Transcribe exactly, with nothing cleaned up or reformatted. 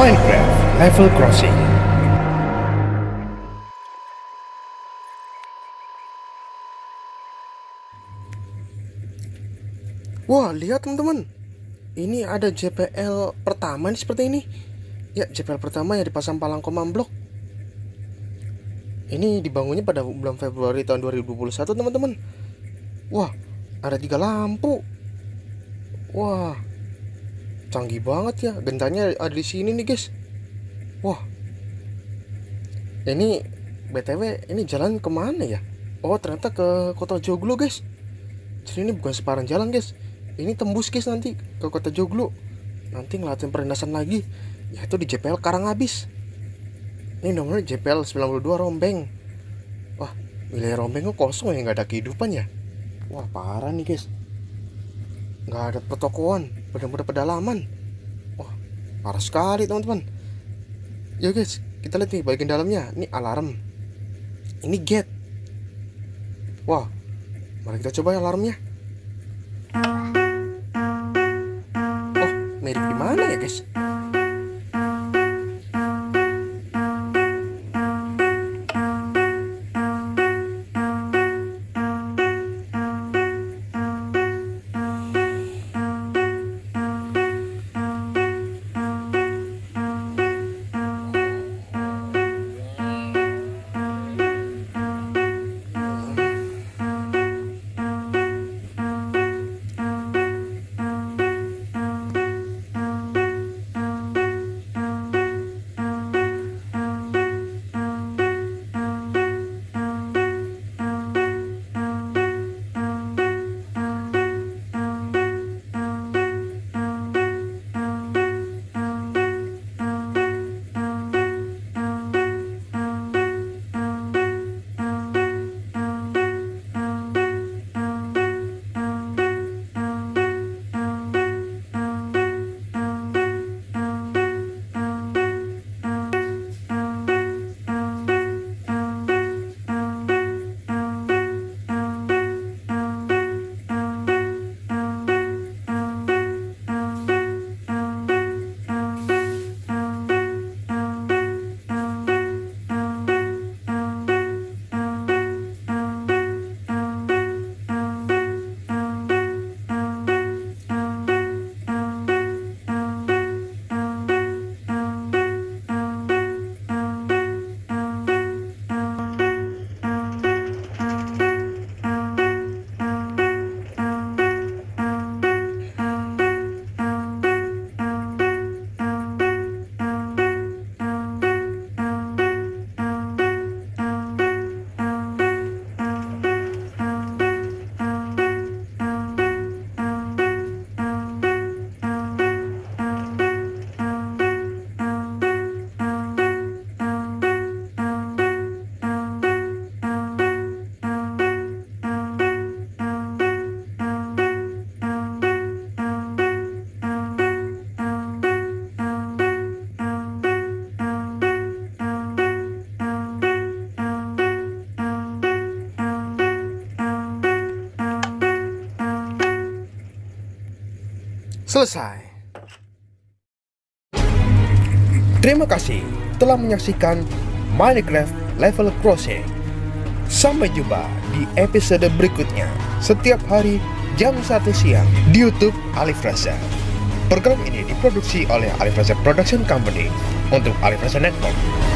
Minecraft Level Crossing. Wah, lihat teman-teman, ini ada J P L pertama nih seperti ini. Ya, J P L pertama yang dipasang palang Command Block. Ini dibangunnya pada bulan Februari tahun dua ribu dua puluh satu teman-teman. Wah, ada tiga lampu. Wah, canggih banget ya. Gentanya ada di sini nih guys. Wah, ini B T W ini jalan kemana ya? Oh, ternyata ke Kota Joglo guys. Jadi ini bukan separan jalan guys. Ini tembus guys nanti ke Kota Joglo. Nanti ngeliatin perlintasan lagi, yaitu di J P L Karangabis. Ini nomornya J P L sembilan puluh dua Rombeng. Wah, wilayah Rombeng kok kosong ya, nggak ada kehidupan ya. Wah, parah nih guys. Nggak ada pertokoan, bener-bener pedalaman. Wah, parah sekali teman-teman. Ya guys, kita lihat nih bagian dalamnya. Ini alarm, ini gate. Wah, mari kita coba ya alarmnya. Oh, mirip di mana ya guys? Selesai. Terima kasih telah menyaksikan Minecraft Level Crossing. Sampai jumpa di episode berikutnya setiap hari jam satu siang di YouTube Alif Rasa. Program ini diproduksi oleh Alif Rasa Production Company untuk Alif Rasa Network.